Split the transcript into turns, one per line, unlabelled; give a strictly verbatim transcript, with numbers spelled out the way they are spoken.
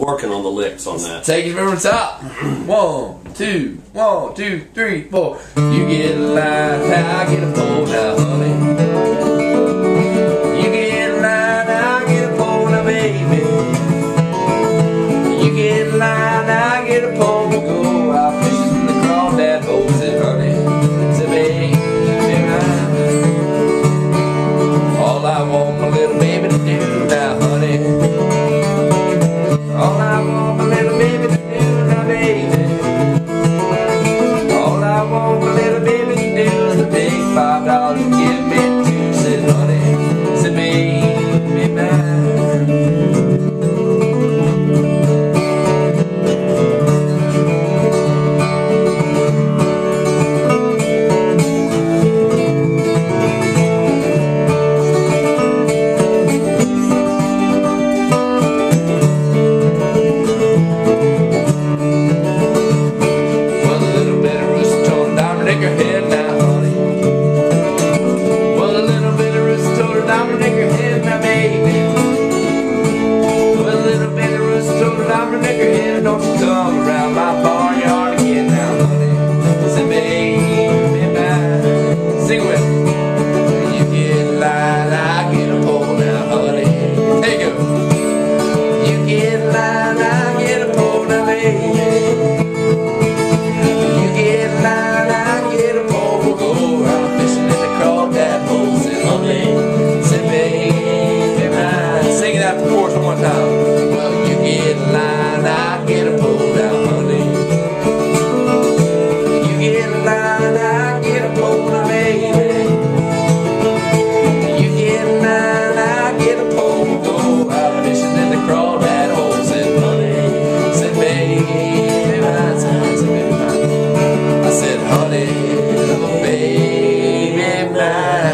working on the licks on that.
Take it from the top. One, two, one, two, three, four. You get a line, I get a pole now, honey. You get a line, I get a pole now, baby. You get a line, I get a pole to go out fishing in the crawdad boats, honey. So baby, all I want my little baby to do now, honey. All I want my little baby to do now, baby. All I want my little baby to do is to take five dollars and give me two cents, honey. Say, baby, mine. Don't you come around my barnyard again now, honey. Say, baby, mine. Sing with me. You get a line, I get a pole now, honey. There you go. You get a line, I get a pole now, baby. You get a line, I get a pole. We'll go out fishing in the crawdad boats, and honey. Say, baby, mine. Sing that for us one more time. Well, you get a line, I get a pole now, honey. You get a line, I get a pole now, baby. You get a line, I get a pole. We'll go out fishing in the crawdad holes, and honey. Said, baby, mine. Said, baby, mine. I said, honey, oh, baby, mine.